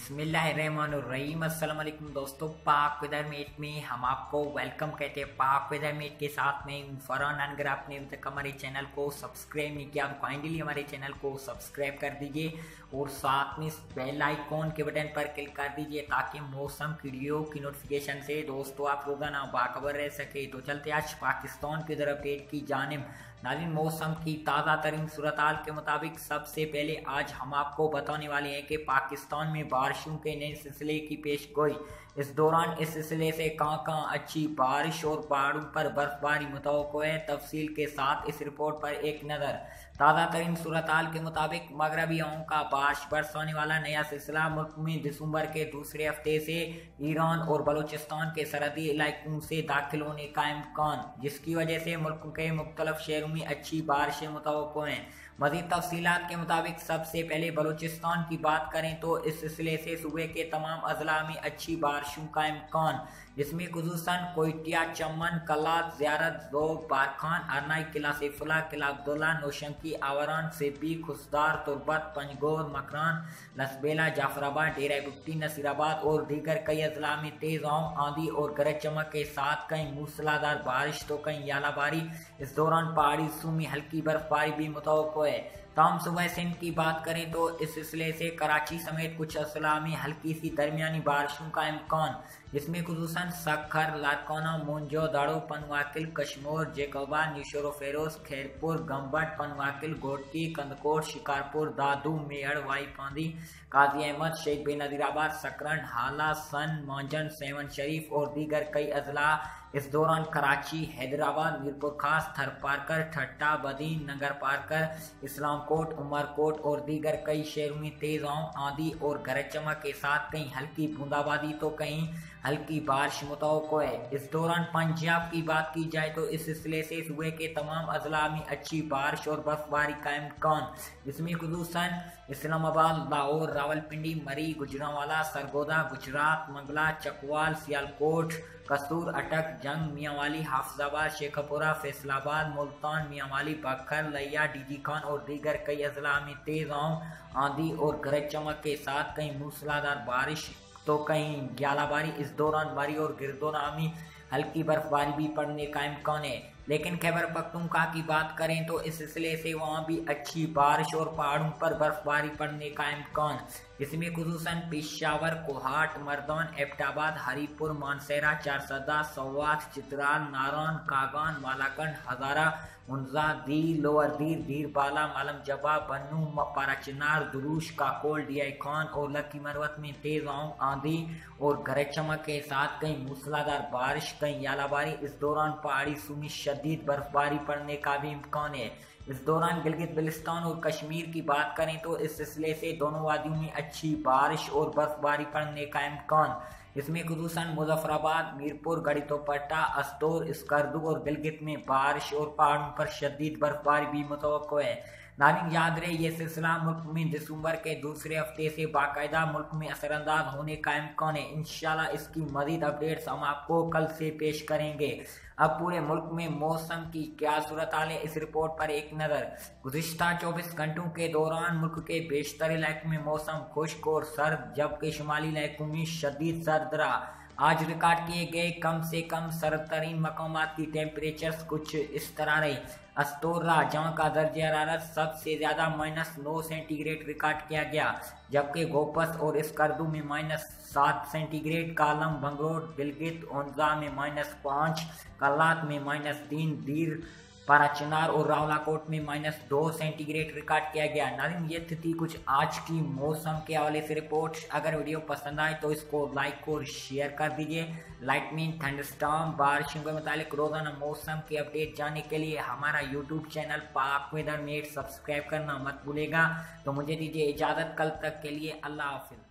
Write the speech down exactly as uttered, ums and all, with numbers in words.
बिस्मिल्लाहिर्रहमानिर्रहीम। अस्सलाम वालेकुम दोस्तों, पाक वेदर मेट में हम आपको वेलकम कहते हैं। पाक वेदर मेट के साथ में फरहान। अगर आपने अभी तक हमारे चैनल को सब्सक्राइब नहीं किया तो काइंडली हमारे चैनल को सब्सक्राइब कर दीजिए और साथ में बेल आइकॉन के बटन पर क्लिक कर दीजिए ताकि मौसम की वीडियो की नोटिफिकेशन से दोस्तों आप रोजाना बाखबर रह सके। तो चलते आज पाकिस्तान की तरफ अपडेट की जानिब। नाज़रीन, मौसम की ताज़ा तरीन सूरत हाल के मुताबिक सबसे पहले आज हम आपको बताने वाले हैं कि पाकिस्तान में बारिशों के नए सिलसिले की पेश गोई। इस दौरान इस सिलसिले से कहाँ कहाँ अच्छी बारिश और पहाड़ों पर बर्फबारी मुतवक्को है, तफसील के साथ इस रिपोर्ट पर एक नज़र। ताज़ा तरीन सूरत हाल के मुताबिक मगरबी हवाओं का बारिश बरसाने वाला नया सिलसिला मुल्क में दिसंबर के दूसरे हफ्ते से ईरान और बलूचिस्तान के सरहदी इलाकों से दाखिल होने का इम्कान, जिसकी वजह से मुल्क के मुख्तलिफ शहरों में अच्छी बारिशें मुतवक्को हैं। मज़ीद तफसीलात के मुताबिक सबसे पहले बलूचिस्तान की बात करें तो इस सिलसिले से सूबे के तमाम अजला में अच्छी बारिशों का इम्कान, जिसमें खुसूसन कोयटिया, चमन, कलात, ज़ियारत, ज़ोब, बारखान, अरनाई, किला सैफुल्लाह, किला अब्दुल्ला, नौशंकी, आवरान, सेबी, खुसदार, तुरबत, पंजगोर, मकरान, लसबेला, जाफराबाद, डेरा बुट्टी, नसीराबाद और दीगर कई अजला में तेज हवाओं, आंधी और गरज चमक के साथ कहीं मूसलाधार बारिश तो कहीं यालाबारी। इस दौरान पहाड़ी हिस्सों में हल्की बर्फबारी भी मुतवक्को है। ताम सुबह सिंध की बात करें तो इस सिलसिले से कराची समेत कुछ अजला में हल्की सी दरमियानी बारिशों का इम्कान, जिसमें खुसूसन सखर, लारकाना, मोन्जो दाड़ो, पनवाकिल, कश्मोर, जेकोबा, निशोरो फेरोज, खैरपुर, गम्बट, पनवाकिल, गोटकी, कंदकोट, शिकारपुर, दादू, मेहड़, वाईपांदी, काजी अहमद, शेख बेनजीराबाद, सकरन, हाला, सन, मौजन, सेवन शरीफ और दीगर कई अजला। इस दौरान कराची, हैदराबाद, मीरपुर खास, थरपारकर, ठट्टा, बदीन, नगर पारकर, इस्लामकोट, उमरकोट और दीगर कई शहरों में तेज हवाओं, आंधी और गरज चमक के साथ कहीं हल्की बूंदाबांदी तो कहीं हल्की बारिश मुतवक्को है। इस दौरान पंजाब की बात की जाए तो इस सिलसिले से सूबे के तमाम अजला में अच्छी बारिश और बर्फबारी का इम्कान, जिसमें खुसूसन इस्लामाबाद, लाहौर, रावलपिंडी, मरी, गुजरांवाला, सरगोदा, गुजरात, मंगला, चकवाल, सियालकोट, कसूर, अटक, जंग, मियांवाली, हाफिजाबाद, शेखपुरा, फैसलाबाद, मुल्तान, मियांवाली, बखर, लिया, डीजी खान और दीगर कई अजला में तेज हवाओं, आंधी और गरज चमक के साथ कहीं मूसलाधार बारिश तो कहीं ग्यालाबारी। इस दौरान मरी और गिरदोना में हल्की बर्फबारी भी पड़ने का इम्कान है। लेकिन खैबर पख्तूनख्वा की बात करें तो इस सिलसिले से वहाँ भी अच्छी बारिश और पहाड़ों पर बर्फबारी पड़ने का इम्कान, जिसमें खुसूसन पेशावर, कोहाट, मर्दान, एबटाबाद, हरीपुर, मानसेरा, चारसदा, सवात, चित्राल, नारान, कागान, मालाकंड, हजारा, उन्जा, दी, लोअर दीर, दीर बाला, मालम जबा, बन्नू, पाराचिनार, दुरूश, काकोल, डीआई खान और लकी मरवत में तेज हवाओं, आंधी और गरज चमक के साथ कहीं मूसलाधार बारिश, कहीं यालाबारी। इस दौरान पहाड़ी सूमी शदीद बर्फबारी पड़ने का भी इम्कान है। इस दौरान गिलगित बिल्तिस्तान और कश्मीर की बात करें तो इस सिलसिले से दोनों वादियों में अच्छी बारिश और बर्फबारी पड़ने का इम्कान, इसमें खुसूसन मुजफ्फराबाद, मीरपुर, गड़ीतोपट्टा, अस्तोर, स्कर्दू और गिलगित में बारिश और पहाड़ों पर शदीद बर्फबारी भी मुतवक्को है। नाज़रीन, याद रहे ये सिलसिला मुल्क में दिसंबर के दूसरे हफ्ते से बाकायदा मुल्क में असरअंदाज होने का इम्कान है। इंशाल्लाह इसकी मजीद अपडेट्स हम आपको कल से पेश करेंगे। अब पूरे मुल्क में मौसम की क्या सूरत हाल है, इस रिपोर्ट पर एक नज़र। गुज़िश्ता चौबीस घंटों के दौरान मुल्क के बेशतर इलाकों में मौसम खुश्क और सर्द, जबकि शुमाली इलाकों में शदीद सर्द रहा। आज रिकॉर्ड किए गए कम से कम सर्द तरीन मकामात की टेम्परेचर्स कुछ इस तरह रही। अस्तोरा, जहाँ का दर्जा हरारत सबसे ज्यादा माइनस नौ सेंटीग्रेड रिकॉर्ड किया गया, जबकि गोपस और स्कर्दू में माइनस सात सेंटीग्रेड, कालम, बंगरोड, गिलगित, ओंजा में माइनस पाँच, कलात में माइनस तीन, दीर, पाराचिनार और रावलाकोट में माइनस दो सेंटीग्रेड रिकॉर्ड किया गया। नाज़रीन, ये थी कुछ आज की मौसम के हवाले से रिपोर्ट। अगर वीडियो पसंद आए तो इसको लाइक और शेयर कर दीजिए। लाइटनिंग, थंडरस्टॉर्म, बारिशों के मुतालिक रोजाना मौसम की अपडेट जानने के लिए हमारा YouTube channel Pak weather met subscribe करना मत भूलेगा। तो मुझे दीजिए इजाज़त, कल तक के लिए अल्लाह हाफिज़।